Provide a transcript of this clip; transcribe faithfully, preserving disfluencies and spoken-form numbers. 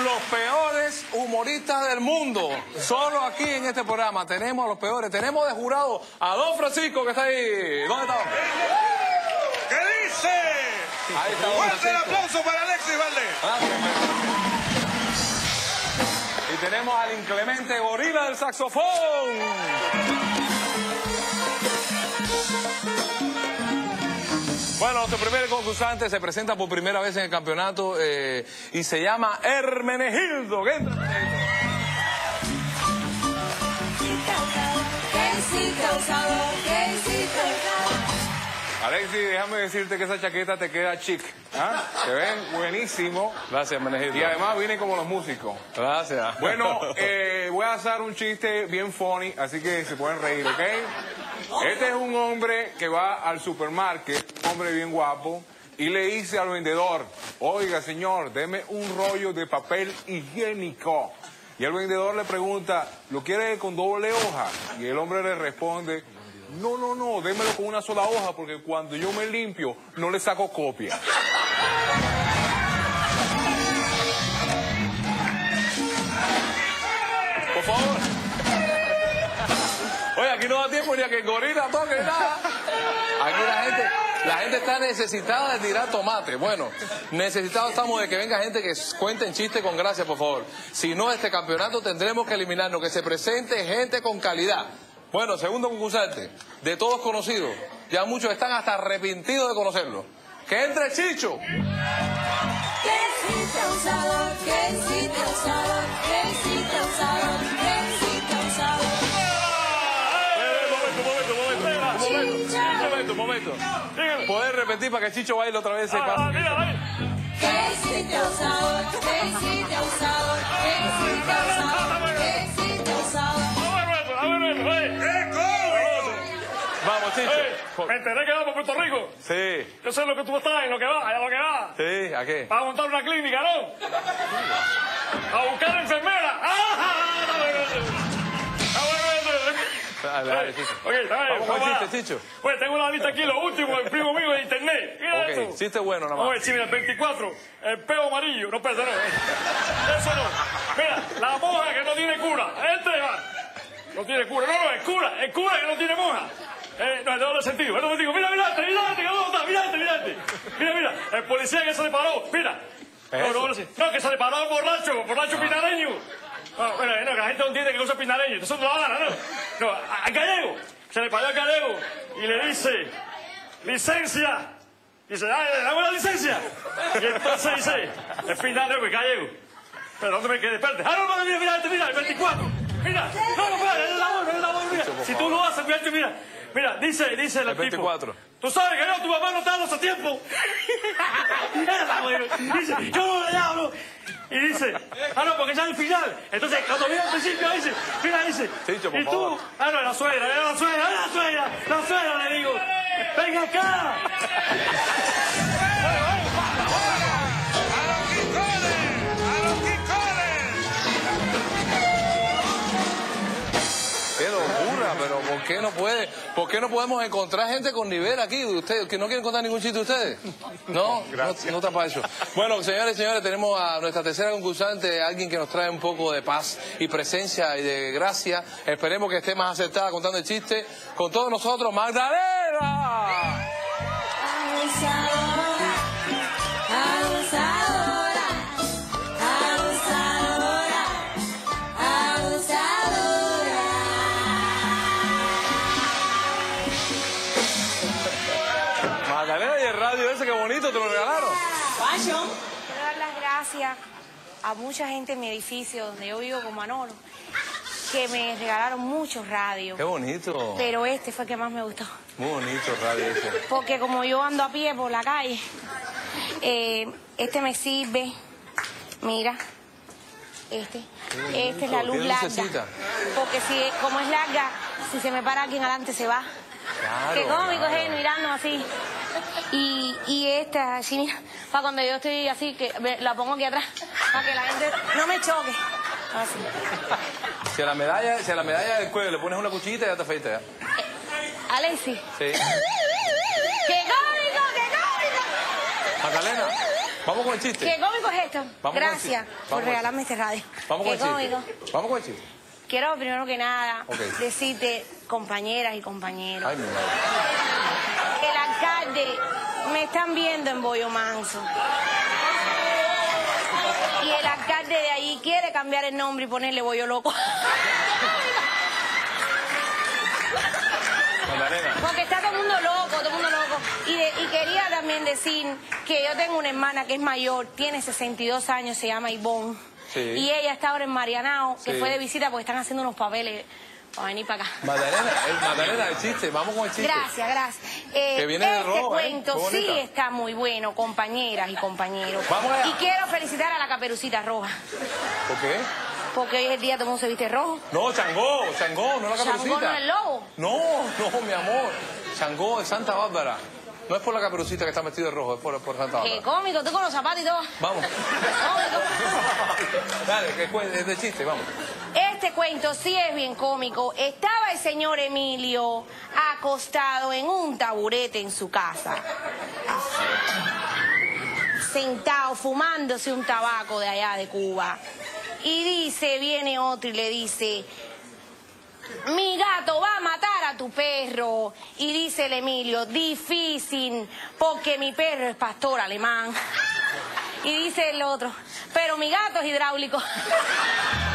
los peores humoristas del mundo. Solo aquí en este programa tenemos a los peores. Tenemos de jurado a Don Francisco, que está ahí. ¿Dónde está? ¿Qué dice? Ahí está Don Fuerte el Francisco. aplauso para Alexis Valdés. Gracias. Y tenemos al inclemente gorila del saxofón. Bueno, nuestro primer concursante se presenta por primera vez en el campeonato eh, y se llama Hermenegildo. ¿Qué entra, Hermenegildo? Alexis, déjame decirte que esa chaqueta te queda chic. ¿Ah? Te ven buenísimo. Gracias, Hermenegildo. Y además viene como los músicos. Gracias. Bueno, eh, voy a hacer un chiste bien funny, así que se pueden reír, ¿ok? Este es un hombre que va al supermarket, un hombre bien guapo, y le dice al vendedor: oiga, señor, deme un rollo de papel higiénico. Y el vendedor le pregunta: ¿lo quiere con doble hoja? Y el hombre le responde: no, no, no, démelo con una sola hoja, porque cuando yo me limpio, no le saco copia. Por favor. Oye, aquí no da tiempo ni a que el gorila toque nada. Aquí la gente, la gente está necesitada de tirar tomate. Bueno, necesitados estamos de que venga gente que cuente chistes con gracia, por favor. Si no, este campeonato tendremos que eliminarnos, que se presente gente con calidad. Bueno, segundo concursante, de todos conocidos. Ya muchos están hasta arrepentidos de conocerlo. ¡Que entre Chicho! Que existe un sabor, que existe un sabor, que existe un sabor, que existe un sabor. Un momento, un momento. ¿Puedes repetir para que Chicho baile otra vez ese paso? Que existe un sabor, que existe un sabor, que existe un sabor, que existe un sabor. ¡Qué cómico! Vamos, Chicho. Hey, me enteré que vamos a Puerto Rico. Sí, Yo sé lo que tú estás, en lo que va, a lo que va. sí, ¿a qué? Vas a montar una clínica, ¿no? A buscar enfermera. ¡Ah! Dale, dale, Chicho. Oye, está bien, Vamos con el vamos chiste, allá. Chicho. Pues tengo una lista aquí, lo último, el primo mío de internet. Mira Ok, esto. chiste bueno nada Vamos a más. ver, sí, mira, el veinticuatro, el peo amarillo. No, espérate, no. Eso no. Mira, la monja que no tiene cura. Este va. No tiene cura. No, no, es cura. Es cura que no tiene monja. Eh, no, es de doble sentido. Es doble sentido. Mira, mira, mira, mira, mira, mira, mira, mira, mira. El policía que se le paró. Mira. No, no, no, no, que se le paró al borracho, borracho pinareño. No, bueno, no, que la gente no entiende que cosa es pinareño. Eso no la gana, ¿no? No, al gallego. Se le paró al gallego y le dice: licencia. Dice: ah, dame la licencia. Y entonces dice: es pinareño, es gallego. Pero ¿dónde me quedé? Espérate. Ah, no, no, mira, mira, mira, el veinticuatro. Mira, no, no, espérate, es la voz, es la voz, mira. Si tú lo haces, mira, mira. Mira, dice, dice el, El veinticuatro. tipo. Tú sabes que no, tu mamá no está dando a tiempo. Dice, yo no le hablo. Y dice, ah, no, porque ya es el final. Entonces, cuando viene al principio, dice, mira, dice. Chicho, por y tú, favor. ah, no, la suegra, era la suegra, era la suegra, la suegra, le digo. Venga acá. ¡A los quicones! ¡A los quicones! ¡Qué locura! Pero ¿por qué no puede? ¿Por qué no podemos encontrar gente con nivel aquí? ¿Ustedes que no quieren contar ningún chiste ustedes? No, no, no está para eso. Bueno, señores y señores, tenemos a nuestra tercera concursante, alguien que nos trae un poco de paz y presencia y de gracia. Esperemos que esté más acertada contando el chiste. Con todos nosotros, Magdalena. Abusadora, abusadora, abusadora, abusadora. Magdalena, y el radio ese, qué bonito, te lo regalaron. Fashion. Quiero dar las gracias a mucha gente en mi edificio donde yo vivo con Manolo, que me regalaron muchos radios, Qué bonito. pero este fue el que más me gustó. Muy bonito el radio ese. Porque como yo ando a pie por la calle, eh, este me sirve. Mira, este. Esta es la luz ¿Qué larga. necesita? Porque si, como es larga, si se me para alguien adelante se va. Claro, Qué cómico claro. es él mirando así. Y, y esta, así, mira, para cuando yo estoy así, que me- la pongo aquí atrás, para que la gente no me choque. Así. Si a la medalla, si a la medalla del cuello le pones una cuchillita, ya te afeitas ya. Alexis. Sí. ¡Qué cómico, qué cómico! Magdalena, Vamos con el chiste. ¿Qué cómico es esto? Vamos Gracias con el chiste. por Vamos regalarme este radio. Vamos con Qué el chiste. cómico. Vamos con el chiste. Quiero primero que nada Ok. decirte, compañeras y compañeros, Ay, mi madre. que el alcalde me están viendo en Bollo Manso. Y el alcalde de ahí quiere cambiar el nombre y ponerle Bollo Loco. Magdalena. Porque está todo el mundo loco, todo el mundo loco. Y, de- y quería también decir que yo tengo una hermana que es mayor, tiene sesenta y dos años, se llama Ivonne. Sí. Y ella está ahora en Marianao, que Sí. fue de visita porque están haciendo unos papeles para venir para acá. Magdalena, el, Magdalena, el chiste. Vamos con el chiste. Gracias, gracias. Eh, Que viene de este rojo, ¿eh? cuento Qué bonita. sí está muy bueno, compañeras y compañeros. Vamos allá. Y quiero felicitar a la Caperucita Roja, ¿Por qué? porque hoy es el día todo el mundo se viste rojo. No, Changó, Changó, no la Changó Caperucita. no es el lobo. No, no, mi amor. Changó de Santa Bárbara. No es por la Caperucita que está vestido de rojo, es por, por Santa Qué Bárbara. cómico, tú con los zapatos y todo. Vamos. Cómico. Dale, que cuen- es de chiste, vamos. Este cuento sí es bien cómico. Estaba el señor Emilio acostado en un taburete en su casa. Sentado, fumándose un tabaco de allá de Cuba. Y dice, viene otro y le dice, mi gato va a matar a tu perro. Y dice el Emilio, difícil, porque mi perro es pastor alemán. Y dice el otro, pero mi gato es hidráulico.